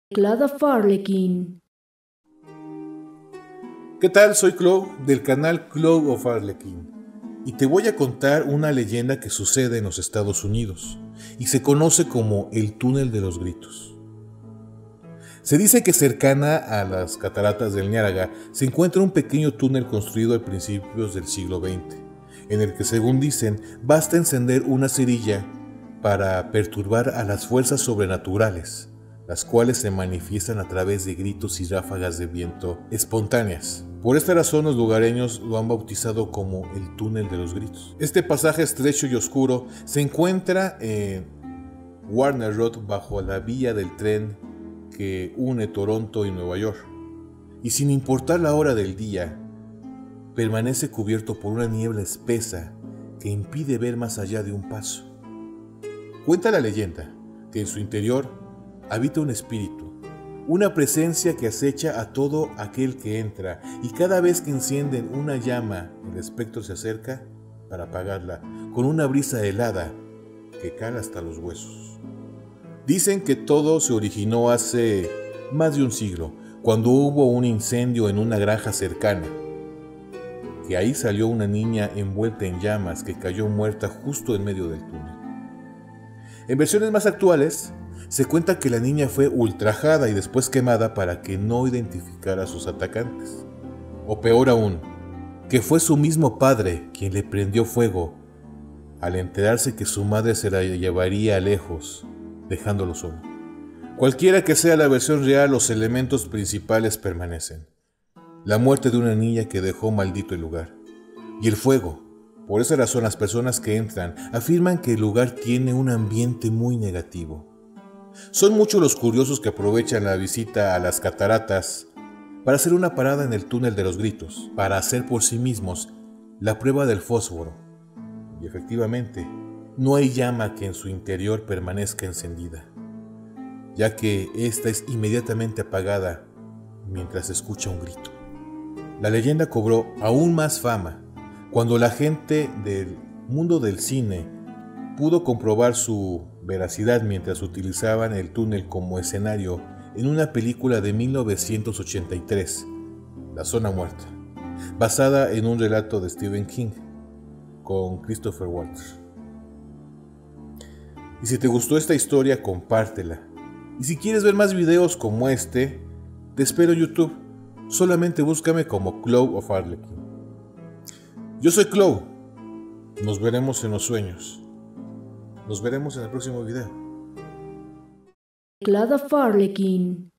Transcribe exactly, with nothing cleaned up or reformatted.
Claude of Arlequín. ¿Qué tal? Soy Clau del canal Claude of Arlequín y te voy a contar una leyenda que sucede en los Estados Unidos y se conoce como el Túnel de los Gritos. Se dice que cercana a las cataratas del Niágara se encuentra un pequeño túnel construido a principios del siglo veinte, en el que, según dicen, basta encender una cerilla para perturbar a las fuerzas sobrenaturales, las cuales se manifiestan a través de gritos y ráfagas de viento espontáneas. Por esta razón los lugareños lo han bautizado como el Túnel de los Gritos. Este pasaje estrecho y oscuro se encuentra en Warner Road, bajo la vía del tren que une Toronto y Nueva York, y sin importar la hora del día, permanece cubierto por una niebla espesa que impide ver más allá de un paso. Cuenta la leyenda que en su interior habita un espíritu, una presencia que acecha a todo aquel que entra, y cada vez que encienden una llama, el espectro se acerca para apagarla con una brisa helada que cala hasta los huesos. Dicen que todo se originó hace más de un siglo, cuando hubo un incendio en una granja cercana, que ahí salió una niña envuelta en llamas que cayó muerta justo en medio del túnel. En versiones más actuales, se cuenta que la niña fue ultrajada y después quemada para que no identificara a sus atacantes. O peor aún, que fue su mismo padre quien le prendió fuego al enterarse que su madre se la llevaría lejos, dejándolo solo. Cualquiera que sea la versión real, los elementos principales permanecen. La muerte de una niña que dejó maldito el lugar. Y el fuego. Por esa razón, las personas que entran afirman que el lugar tiene un ambiente muy negativo. Son muchos los curiosos que aprovechan la visita a las cataratas para hacer una parada en el Túnel de los Gritos, para hacer por sí mismos la prueba del fósforo. Y efectivamente, no hay llama que en su interior permanezca encendida, ya que ésta es inmediatamente apagada mientras se escucha un grito. La leyenda cobró aún más fama cuando la gente del mundo del cine pudo comprobar su veracidad mientras utilizaban el túnel como escenario en una película de mil novecientos ochenta y tres, La Zona Muerta, basada en un relato de Stephen King con Christopher Walken. Y si te gustó esta historia, compártela. Y si quieres ver más videos como este, te espero en YouTube. Solamente búscame como Claude of Arlequín. Yo soy Clau. Nos veremos en los sueños. Nos veremos en el próximo video. Claude of Arlequín.